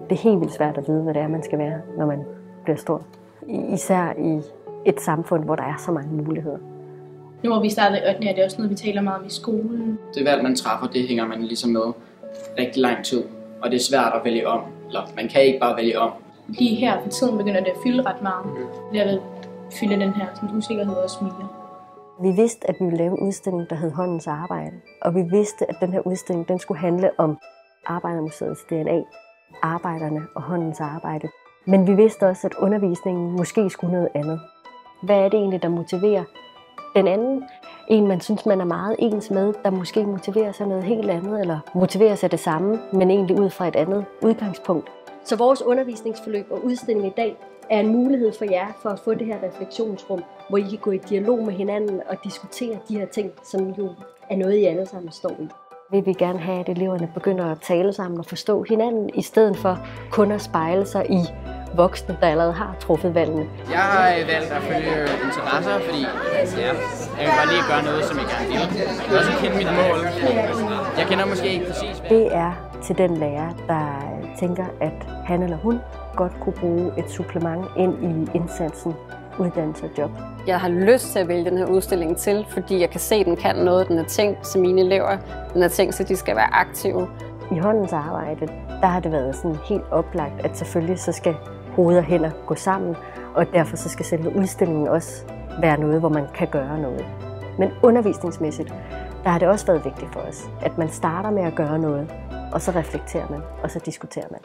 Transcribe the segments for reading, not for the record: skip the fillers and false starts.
Det er helt vildt svært at vide, hvad det er, man skal være, når man bliver stor. Især i et samfund, hvor der er så mange muligheder. Nu hvor vi startede i 8. er det også noget, vi taler meget om i skolen. Det valg, man træffer, det hænger man ligesom med rigtig lang tid. Og det er svært at vælge om. Eller man kan ikke bare vælge om. Lige her for tiden begynder det at fylde ret meget. Det at fylde den her sådan, usikkerhed også mere. Vi vidste, at vi ville lave en udstilling, der hed Håndens Arbejde. Og vi vidste, at den her udstilling den skulle handle om Arbejdermuseets DNA, arbejderne og håndens arbejde. Men vi vidste også, at undervisningen måske skulle noget andet. Hvad er det egentlig, der motiverer den anden? En, man synes, man er meget ens med, der måske motiverer sig noget helt andet, eller motiverer sig det samme, men egentlig ud fra et andet udgangspunkt. Så vores undervisningsforløb og udstilling i dag er en mulighed for jer for at få det her refleksionsrum, hvor I kan gå i dialog med hinanden og diskutere de her ting, som jo er noget, I alle sammen står i. Vi vil gerne have, at eleverne begynder at tale sammen og forstå hinanden, i stedet for kun at spejle sig i voksne, der allerede har truffet valgene. Jeg har valgt at følge interesser, fordi jeg vil bare lige gøre noget, som jeg gerne vil. Jeg vil også kende mit mål. Jeg kender måske ikke præcis. Det er til den lærer, der tænker, at han eller hun godt kunne bruge et supplement ind i indsatsen uddannelse og job. Jeg har lyst til at vælge den her udstilling til, fordi jeg kan se, at den kan noget. Den er tænkt til mine elever. Den er tænkt, så de skal være aktive. I håndens arbejde, der har det været sådan helt oplagt, at selvfølgelig så skal hoved og hænder gå sammen, og derfor så skal selve udstillingen også være noget, hvor man kan gøre noget. Men undervisningsmæssigt, der har det også været vigtigt for os, at man starter med at gøre noget, og så reflekterer man, og så diskuterer man.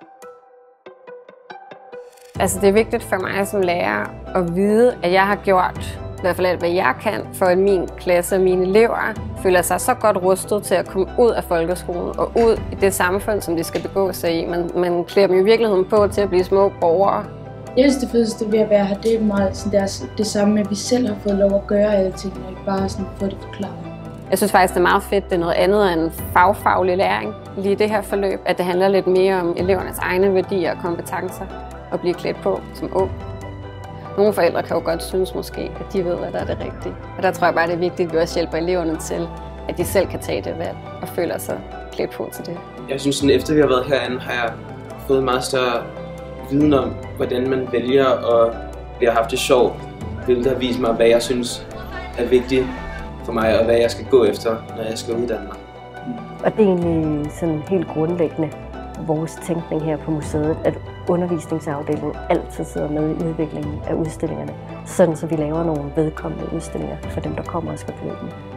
Altså det er vigtigt for mig som lærer at vide, at jeg har gjort i hvert fald alt, hvad jeg kan, for at min klasse og mine elever føler sig så godt rustet til at komme ud af folkeskolen og ud i det samfund, som de skal begå sig i. Man klæder dem i virkeligheden på til at blive små borgere. Jeg synes, det fedeste ved at være her, det er meget sådan, det samme, at vi selv har fået lov at gøre alle tingene, og ikke bare sådan få det forklaret. Jeg synes faktisk, det er meget fedt. Det er noget andet end faglig læring. Lige det her forløb, at det handler lidt mere om elevernes egne værdier og kompetencer at blive klædt på som ung. Nogle forældre kan jo godt synes måske, at de ved, at der er det rigtige. Og der tror jeg bare, det er vigtigt, at vi også hjælper eleverne til, at de selv kan tage det valg og føler sig klædt på til det. Jeg synes, at efter vi har været herinde, har jeg fået meget større viden om, hvordan man vælger, og vi har haft det sjovt, hvilket har vist mig, hvad jeg synes er vigtigt for mig, og hvad jeg skal gå efter, når jeg skal uddanne mig. Og det er egentlig sådan helt grundlæggende vores tænkning her på museet, at undervisningsafdelingen altid sidder med i udviklingen af udstillingerne, sådan så vi laver nogle vedkommende udstillinger for dem, der kommer og skal på dem.